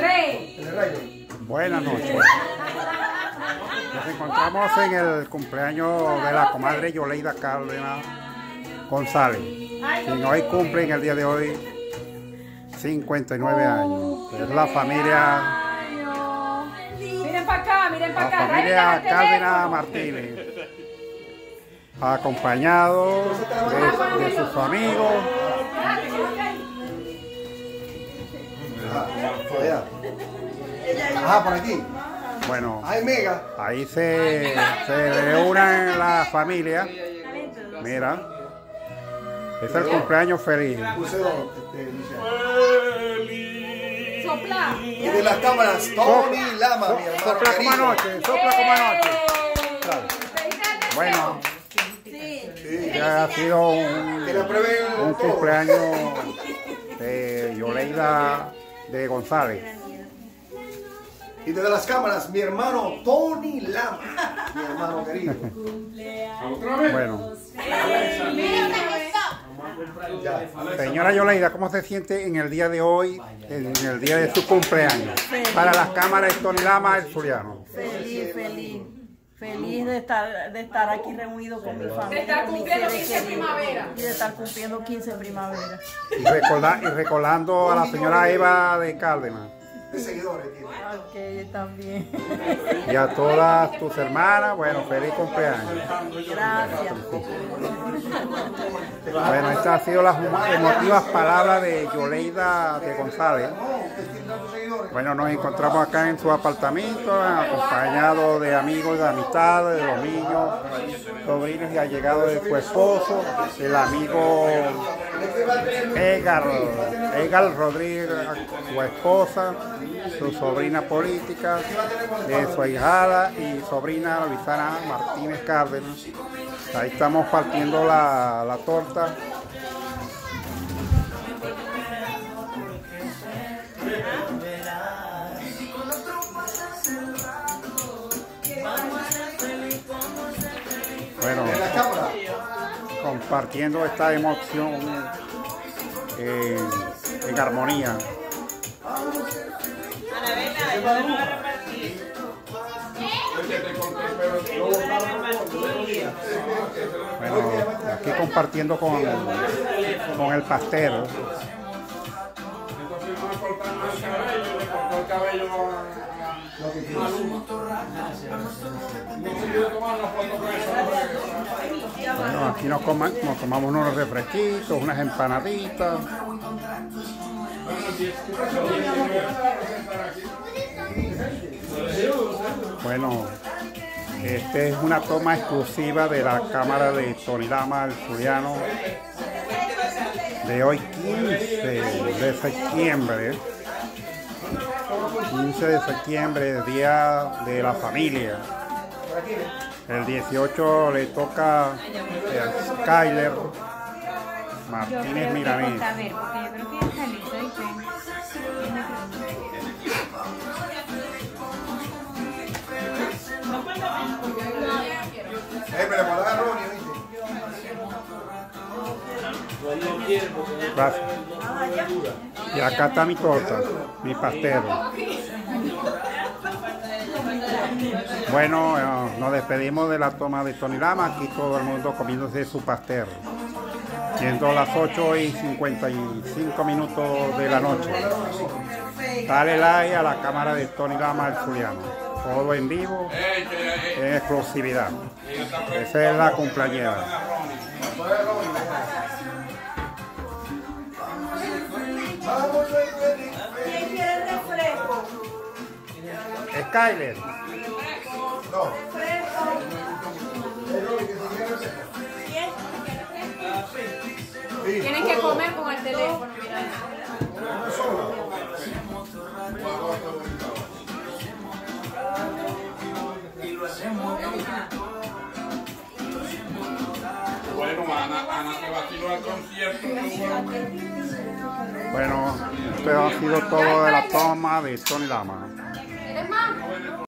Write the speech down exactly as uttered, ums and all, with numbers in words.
Buenas noches. Nos encontramos en el cumpleaños de la comadre Yoleida Cárdenas González, quien hoy cumple en el día de hoy cincuenta y nueve años. Es la familia, miren para acá, miren para la acá. familia Cárdenas Martínez, acompañado de, de sus amigos. Ajá, por aquí. Bueno, Ay, mega. ahí se, se reúnen la familia. Mira, es el cumpleaños feliz. Sopla. Y de las cámaras, Tony Lama, mi hermano Sopla como querido. anoche, sopla como anoche. Claro. Bueno, ya ha sido un, Que le aprueben un todo. cumpleaños de Yoleida de González. Y desde las cámaras, mi hermano Tony Lama, mi hermano querido. Bueno, Ya. señora Yoleida, ¿cómo se siente en el día de hoy, en el día de su cumpleaños? Para las cámaras de Tony Lama, el Zuliano. Feliz, feliz. Feliz de estar, de estar aquí reunido con mi familia. De estar con mis cumpliendo seres quince queridos. primavera. Y de estar cumpliendo quince primavera. Y, recorda- y recordando a la señora Eva de Cárdenas. De seguidores tiene. Ok, también. Y a todas tus hermanas, bueno, feliz cumpleaños. Gracias. Bueno, estas han sido las emotivas palabras de Yoleida de González. Bueno, nos encontramos acá en su apartamento, acompañado de amigos, de amistades, de los niños, sobrinos y allegados de su esposo, el amigo Edgar, Edgar Rodríguez, su esposa, su sobrina política, de su ahijada y sobrina Luisana Martínez Cárdenas. Ahí estamos partiendo la, la torta. Bueno, En la cámara. compartiendo esta emoción eh, en armonía. Bueno, aquí compartiendo con, con el pastel. Bueno, aquí nos, coma- nos tomamos unos refresquitos, unas empanaditas. Bueno, esta es una toma exclusiva de la cámara de Tony Lama, el Zuliano, de hoy quince de septiembre. quince de septiembre, Día de la Familia. El dieciocho le toca a Skyler Martínez Miramés. A ver, porque yo creo que ya está listo, ¿viste? Eh, me le mandaba a Ronnie, ¿viste? Gracias. Y acá está mi torta, mi pastel. Bueno, eh, nos despedimos de la toma de Tony Lama. Aquí todo el mundo comiéndose su pastel. Siendo las ocho y cincuenta y cinco minutos de la noche. Dale like a la cámara de Tony Lama, el Zuliano. Todo en vivo, en exclusividad. Esa es la cumpleañera. ¿Quién quiere refresco? Skyler. No. ¿Quién? Tienen que comer con el teléfono, mira. Bueno, Ana, Ana te vaciló al concierto. Bueno, esto ha sido todo de la toma de Tony Lama. ¿Quieres más?